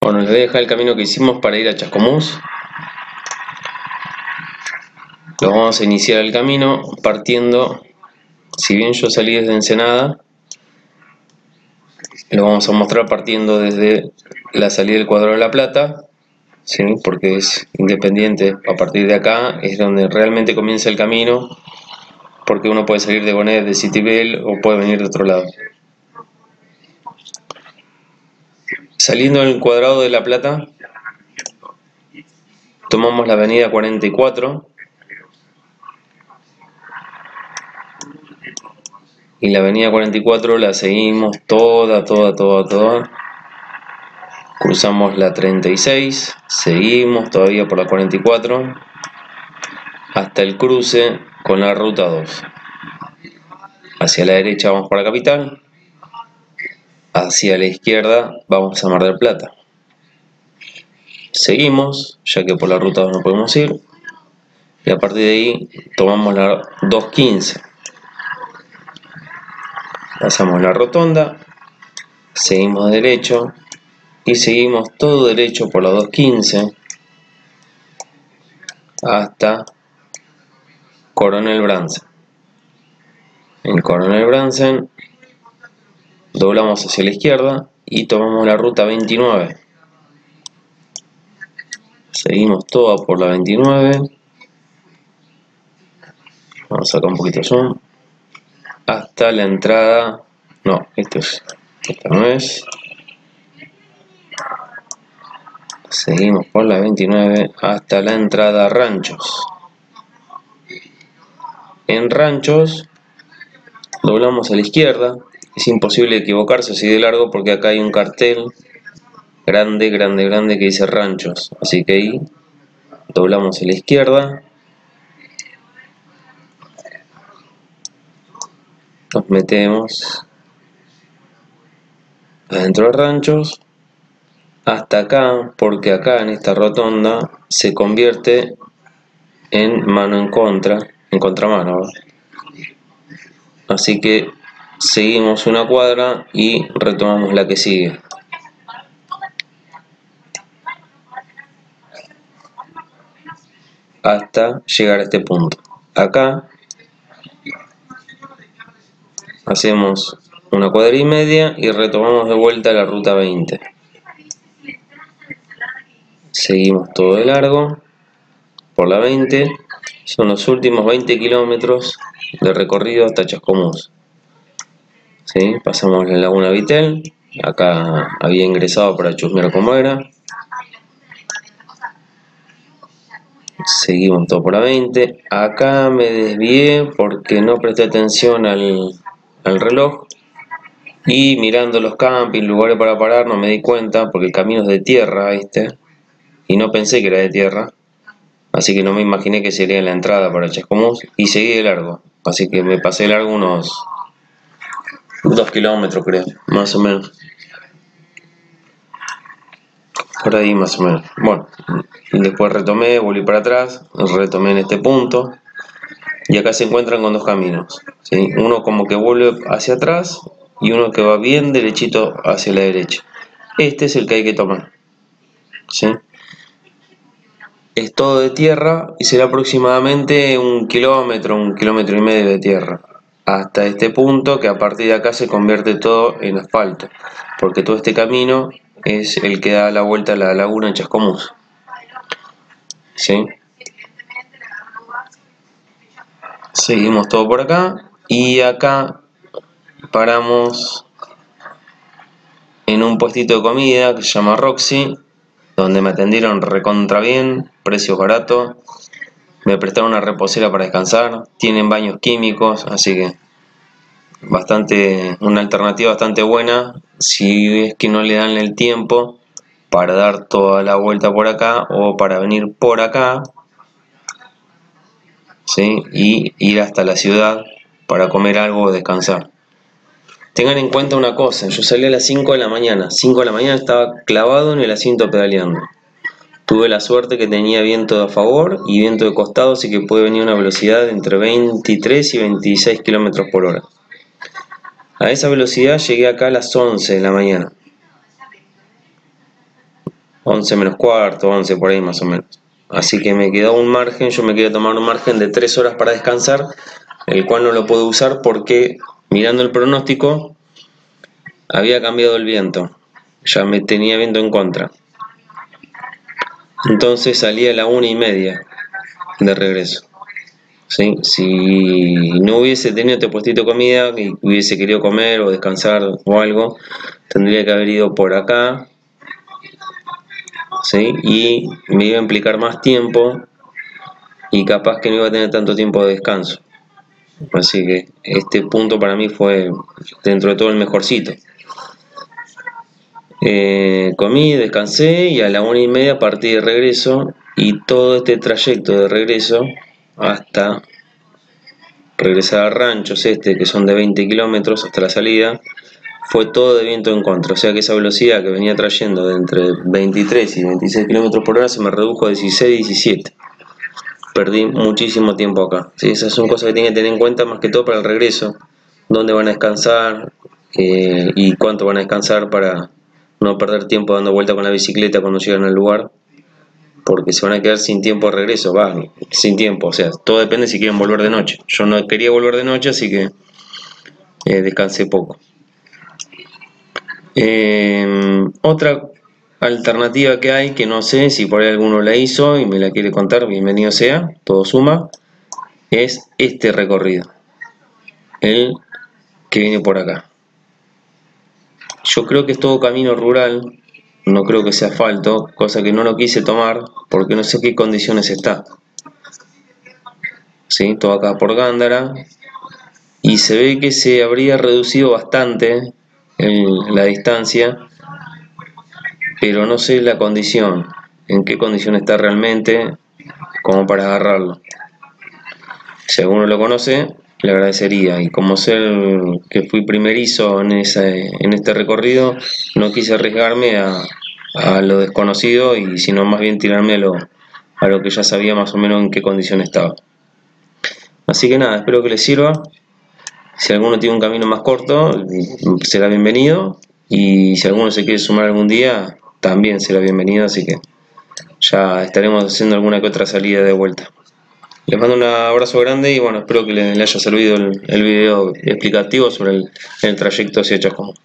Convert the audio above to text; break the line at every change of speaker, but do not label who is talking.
Bueno, les voy a dejar el camino que hicimos para ir a Chascomús. Lo vamos a iniciar el camino partiendo, si bien yo salí desde Ensenada, lo vamos a mostrar partiendo desde la salida del Cuadrado de la Plata, ¿sí? Porque es independiente. A partir de acá es donde realmente comienza el camino, porque uno puede salir de Bonet, de Citibel, o puede venir de otro lado. Saliendo del Cuadrado de la Plata, tomamos la avenida 44 y la avenida 44 la seguimos toda. Cruzamos la 36, seguimos todavía por la 44 hasta el cruce con la ruta 2. Hacia la derecha vamos para Capital, hacia la izquierda vamos a Mar del Plata. Seguimos, ya que por la ruta 2 no podemos ir, y a partir de ahí tomamos la 215. Pasamos la rotonda, seguimos derecho y seguimos todo derecho por la 215 hasta Coronel Brandsen. En Coronel Brandsen doblamos hacia la izquierda y tomamos la ruta 29. Seguimos toda por la 29. Vamos a sacar un poquito de zoom. Hasta la entrada. No, esta no es. Seguimos por la 29 hasta la entrada a Ranchos. En Ranchos doblamos a la izquierda. Es imposible equivocarse así de largo porque acá hay un cartel grande que dice Ranchos. Así que ahí doblamos a la izquierda. Nos metemos adentro de Ranchos hasta acá, porque acá en esta rotonda se convierte en mano en contra, en contramano, ¿verdad? Así que seguimos una cuadra y retomamos la que sigue hasta llegar a este punto. Acá hacemos una cuadra y media y retomamos de vuelta la ruta 20. Seguimos todo de largo por la 20. Son los últimos 20 kilómetros de recorrido hasta Chascomús. ¿Sí? Pasamos la Laguna Vitel. Acá había ingresado para chusmear cómo era. Seguimos todo por la 20. Acá me desvié porque no presté atención al reloj. Y mirando los campings, lugares para parar, no me di cuenta porque el camino es de tierra, ¿viste? Y no pensé que era de tierra. Así que no me imaginé que sería la entrada para Chascomús. Y seguí de largo. Así que me pasé largo unos 2 kilómetros, creo, más o menos. Por ahí más o menos. Bueno, después retomé, volví para atrás, retomé en este punto. Y acá se encuentran con dos caminos, ¿sí? Uno como que vuelve hacia atrás y uno que va bien derechito hacia la derecha. Este es el que hay que tomar, ¿sí? Es todo de tierra y será aproximadamente 1 kilómetro, 1,5 kilómetros de tierra. Hasta este punto, que a partir de acá se convierte todo en asfalto, porque todo este camino es el que da la vuelta a la laguna en Chascomús, ¿sí? Seguimos todo por acá y acá paramos en un puestito de comida que se llama Roxy, donde me atendieron recontra bien, precios baratos, me prestaron una reposera para descansar, tienen baños químicos, así que una alternativa bastante buena si es que no le dan el tiempo para dar toda la vuelta por acá o para venir por acá, ¿sí? Y ir hasta la ciudad para comer algo o descansar. Tengan en cuenta una cosa, yo salí a las 5 de la mañana, 5 de la mañana estaba clavado en el asiento pedaleando. Tuve la suerte que tenía viento a favor y viento de costado, así que puede venir a una velocidad de entre 23 y 26 kilómetros por hora. A esa velocidad llegué acá a las 11 de la mañana. 11 menos cuarto, 11 por ahí más o menos. Así que me quedó un margen, yo me quería tomar un margen de 3 horas para descansar, el cual no lo puedo usar porque mirando el pronóstico había cambiado el viento, ya me tenía viento en contra. Entonces salí a la 1:30 de regreso. ¿Sí? Si no hubiese tenido este puestito de comida y hubiese querido comer o descansar o algo, tendría que haber ido por acá, ¿sí? Y me iba a implicar más tiempo y capaz que no iba a tener tanto tiempo de descanso. Así que este punto para mí fue dentro de todo el mejorcito. Comí, descansé y a la 1:30 partí de regreso, y todo este trayecto de regreso hasta regresar a ranchos que son de 20 kilómetros hasta la salida, fue todo de viento en contra, o sea que esa velocidad que venía trayendo de entre 23 y 26 kilómetros por hora se me redujo a 16, 17. Perdí muchísimo tiempo acá. ¿Sí? Esas son cosas que tienen que tener en cuenta más que todo para el regreso, dónde van a descansar y cuánto van a descansar para no perder tiempo dando vuelta con la bicicleta cuando llegan al lugar, porque se van a quedar sin tiempo de regreso, sin tiempo, o sea, todo depende si quieren volver de noche. Yo no quería volver de noche, así que descansé poco. Otra alternativa que hay, que no sé si por ahí alguno la hizo y me la quiere contar, bienvenido sea, todo suma, es este recorrido, el que viene por acá. Yo creo que es todo camino rural, no creo que sea asfalto, cosa que no lo quise tomar porque no sé qué condiciones está. ¿Sí? Todo acá por Gándara, y se ve que se habría reducido bastante la distancia, pero no sé la condición, en qué condición está realmente como para agarrarlo. Si alguno lo conoce, le agradecería, y como sé que fui primerizo en este recorrido, no quise arriesgarme a lo desconocido, y sino más bien tirarme a lo que ya sabía más o menos en qué condición estaba. Así que nada, espero que les sirva. Si alguno tiene un camino más corto, será bienvenido, y si alguno se quiere sumar algún día, también será bienvenido, así que ya estaremos haciendo alguna que otra salida de vuelta. Les mando un abrazo grande y bueno, espero que les haya servido el video explicativo sobre el trayecto hacia Chascomús.